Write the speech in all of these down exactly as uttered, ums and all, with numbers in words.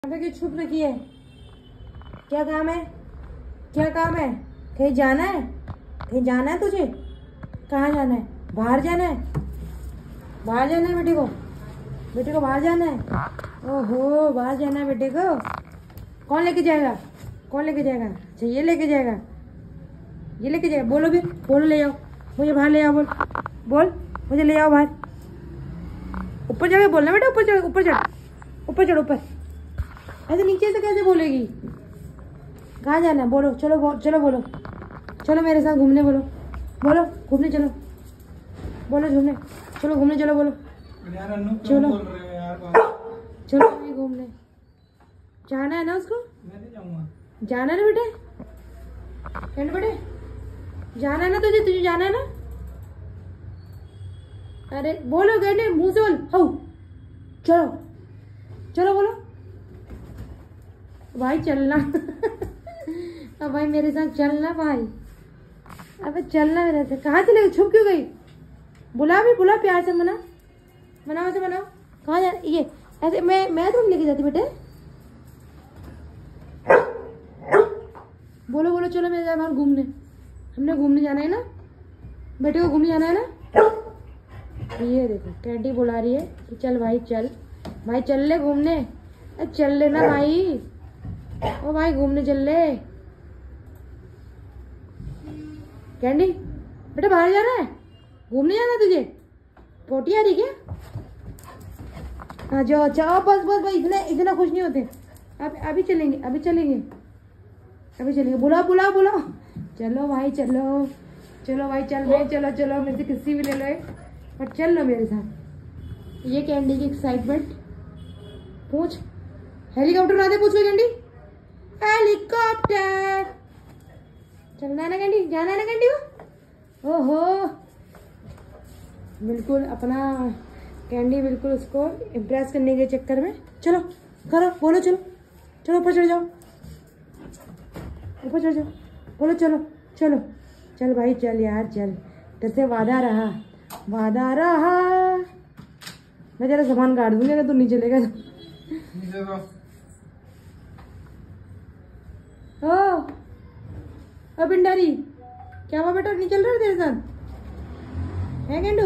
क्यों छुप रखी है? क्या काम है? क्या काम है? कहीं जाना है? कहीं जाना है तुझे? कहाँ जाना है? बाहर जाना है? बाहर जाना है बेटे को? बेटे को बाहर जाना है? ओहो, बाहर जाना है बेटे को। कौन लेके जाएगा? कौन लेके जाएगा? अच्छा ये लेके जाएगा, ये लेके जाएगा। बोलो भी, बोलो ले जाओ मुझे, बाहर ले जाओ। बोल बोल मुझे ले जाओ बाहर। ऊपर जाके बोलना बेटा, ऊपर चढ़, ऊपर चढ़, ऊपर चढ़, ऊपर। ऐसे नीचे से कैसे बोलेगी? कहाँ जाना है? बोलो, चलो बो, चलो बोलो, चलो मेरे साथ घूमने। बोलो बोलो घूमने चलो, बोलो घूमने चलो, घूमने चलो, बोलो चलो चलो भाई घूमने जाना है ना उसको? मैं नहीं जाऊंगा। जाना है ना बेटे? फ्रेंड बेटे जाना है ना तुझे? तुझे जाना है ना? अरे बोलो कहने, मुंह से बोल। हो चलो चलो बोलो भाई, चलना। अब भाई मेरे साथ चलना भाई, अबे चलना मेरे साथ। कहाँ चले गई? छुप क्यों गई? बुला भी, बुला प्यार से, मना मनाओ, ऐसे मनाओ। कहाँ जा? ये ऐसे मैं मैं तो लेके जाती बेटे। बोलो बोलो चलो मेरे साथ बाहर घूमने। हमने घूमने जाना है ना बेटे को? घूमने जाना है ना? ये देखो कैंडी बुला रही है कि चल भाई, चल भाई, चल ले घूमने। चल ले ना भाई, ओ भाई घूमने चल ले। कैंडी बेटा बाहर जाना है? घूमने जाना है तुझे? पोटी आ रही क्या? हाँ जाओ जाओ, बस बस भाई, इतना इतना खुश नहीं होते। अब अभी चलेंगे, अभी चलेंगे, अभी चलेंगे। बुलाओ बुलाओ बुलाओ, चलो भाई चलो, चलो भाई चल रहे, चलो चलो, मेरे से किसी भी ले लो पर चल लो मेरे साथ। ये कैंडी की एक्साइटमेंट। पूछ, हेलीकॉप्टर उड़ा दे, पूछ लो कैंडी। हेलीकॉप्टर चलना है ना कैंडी? जाना है ना कैंडी को? ओहो, बिल्कुल अपना कैंडी बिल्कुल उसको इम्प्रेस करने के चक्कर में। चलो करो, बोलो चलो, चलो ऊपर चढ़ जाओ, ऊपर चढ़ जाओ, बोलो चलो चलो, चल भाई चल यार, चल, तेरे से वादा रहा, वादा रहा। मैं तेरा सामान काट दूंगी अगर तू नहीं चलेगा तो। ओ ओ पिंडारी, क्या हुआ बेटा? नहीं चल रहा तेरे साथ है गेंडू?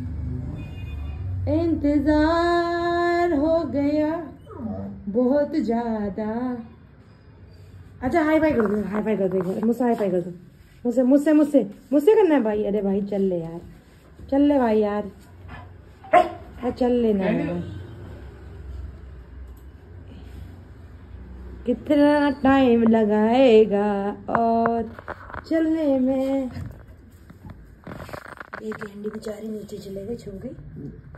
इंतजार हो गया बहुत ज्यादा। अच्छा हाई फाई कर दो, हाई फाई कर दो, मुझसे हाई फाई कर दो, मुझसे मुझसे मुझसे मुझसे करना है भाई। अरे भाई चल ले यार, चल ले भाई यार, अरे चल लेना यार। कितना टाइम लगाएगा और चलने में? एक कैंडी बेचारी नीचे चले गई, छू गई।